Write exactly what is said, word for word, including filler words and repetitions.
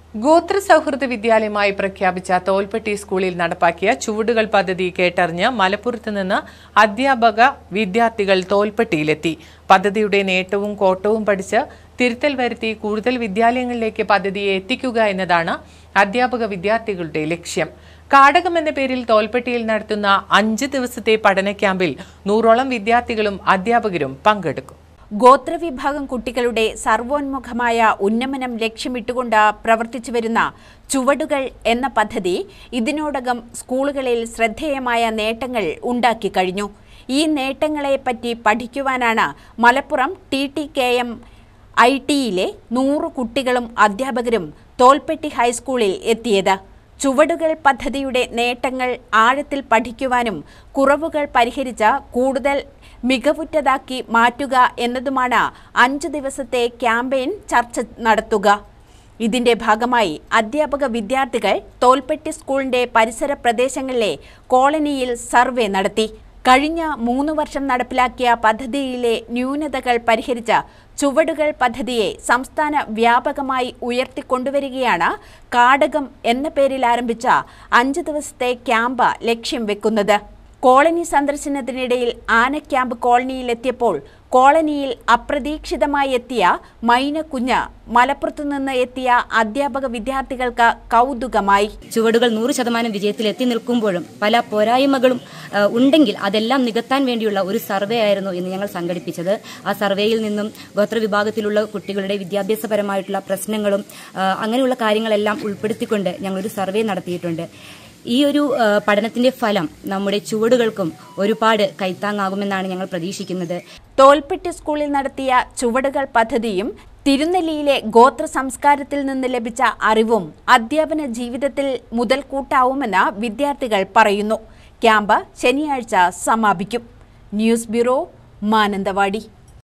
ഗോത്ര സൗഹൃദ വിദ്യാലയമായി പ്രഖ്യാപിച്ച തോൽപ്പെട്ടി സ്കൂളിൽ നടപ്പാക്കിയ ചുവടുകൾ പദ്ധതി കേട്ടറിഞ്ഞ് മലപ്പുറത്ത് നിന്ന് അധ്യാപക വിദ്യാർത്ഥികൾ തോൽപ്പെട്ടിയിലെത്തി. പദ്ധതിയുടെ നേട്ടവും കോട്ടവും പഠിച്ച് തിരുത്തൽ വരുത്തി കൂടുതൽ വിദ്യാലയങ്ങളിലേക്ക് പദ്ധതിയെ എത്തിക്കുക എന്നതാണ് അധ്യാപക വിദ്യാർത്ഥികളുടെ ലക്ഷ്യം. കാടകം എന്ന പേരിൽ തോൽപ്പെട്ടിയിൽ നടത്തുന്ന അഞ്ച് ദിവസത്തെ പഠന ക്യാമ്പിൽ നൂറോളം വിദ്യാർത്ഥികളും അധ്യാപകരും പങ്കെടുക്കും. ഗോത്രവിഭാഗം കുട്ടികളുടെ സർവോന്മുഖമായ ഉന്നമനം ലക്ഷ്യമിട്ടുകൊണ്ട് പ്രവർത്തിച്ചുവരുന്ന ചുവടുകൾ എന്ന പദ്ധതി ഇതിനോടകം സ്കൂളുകളിൽ ശ്രദ്ധേയമായ നേട്ടങ്ങൾ ഉണ്ടാക്കി കഴിഞ്ഞു. ഈ നേട്ടങ്ങളെപ്പറ്റി പഠിക്കുവാനാണ് Malappuram T T K M I ടിയിലെ നൂറ് കുട്ടികളും അധ്യാപകരും തോൽപ്പെട്ടി ഹൈസ്കൂളിൽ എത്തിയത്. ചുവടുകൾ പദ്ധതിയുടെ നേട്ടങ്ങൾ ആഴത്തിൽ പഠിക്കുവാനും കുറവുകൾ പരിഹരിച്ച് കൂടുതൽ മികവുറ്റതാക്കി മാറ്റുക എന്നതുമാണ് അഞ്ചു ദിവസത്തെ ക്യാമ്പയിൻ ചർച്ച നടത്തുക. ഇതിന്റെ ഭാഗമായി അധ്യാപക വിദ്യാർത്ഥികൾ തോൽപ്പെട്ടി സ്കൂളിന്റെ പരിസര പ്രദേശങ്ങളിലെ കോളനിയിൽ സർവേ നടത്തി. കഴിഞ്ഞ മൂന്ന് വർഷം നടപ്പിലാക്കിയ പദ്ധതിയിലെ ന്യൂനതകൾ പരിഹരിച്ച ചുവടുകൾ പദ്ധതിയെ സംസ്ഥാന വ്യാപകമായി ഉയർത്തിക്കൊണ്ടുവരികയാണ് കാടകം എന്ന പേരിൽ ആരംഭിച്ച അഞ്ച് ദിവസത്തെ ക്യാമ്പ് ലക്ഷ്യം വെക്കുന്നത്. കോളനി സന്ദർശനത്തിനിടയിൽ ആനക്യാമ്പ് കോളനിയിലെത്തിയപ്പോൾ കോളനിയിൽ അപ്രതീക്ഷിതമായി എത്തിയ മൈന കുഞ്ഞ് മലപ്പുറത്തു നിന്ന് എത്തിയ അധ്യാപക വിദ്യാർത്ഥികൾക്ക് കൗതുകമായി. ചുവടുകൾ നൂറ് ശതമാനം വിജയത്തിൽ എത്തി നിൽക്കുമ്പോഴും പല പോരായ്മകളും ഉണ്ടെങ്കിൽ അതെല്ലാം നികത്താൻ വേണ്ടിയുള്ള ഒരു സർവേ ആയിരുന്നു ഇന്ന് ഞങ്ങൾ സംഘടിപ്പിച്ചത്. ആ സർവേയിൽ നിന്നും ഗോത്രവിഭാഗത്തിലുള്ള കുട്ടികളുടെ വിദ്യാഭ്യാസപരമായിട്ടുള്ള പ്രശ്നങ്ങളും അങ്ങനെയുള്ള കാര്യങ്ങളെല്ലാം ഉൾപ്പെടുത്തിക്കൊണ്ട് ഞങ്ങളൊരു സർവേ നടത്തിയിട്ടുണ്ട്. ഈ ഒരു പഠനത്തിന്റെ ഫലം നമ്മുടെ ചുവടുകൾക്കും ഒരുപാട് കൈത്താങ്ങാകുമെന്നാണ് ഞങ്ങൾ പ്രതീക്ഷിക്കുന്നത്. തോൽപ്പെട്ടി സ്കൂളിൽ നടത്തിയ ചുവടുകൾ പദ്ധതിയും തിരുനെല്ലിയിലെ ഗോത്ര സംസ്കാരത്തിൽ നിന്ന് ലഭിച്ച അറിവും അധ്യാപന ജീവിതത്തിൽ മുതൽക്കൂട്ടാവുമെന്ന് വിദ്യാർത്ഥികൾ പറയുന്നു. ക്യാമ്പ് ശനിയാഴ്ച സമാപിക്കും. News bureau, Mananthavady.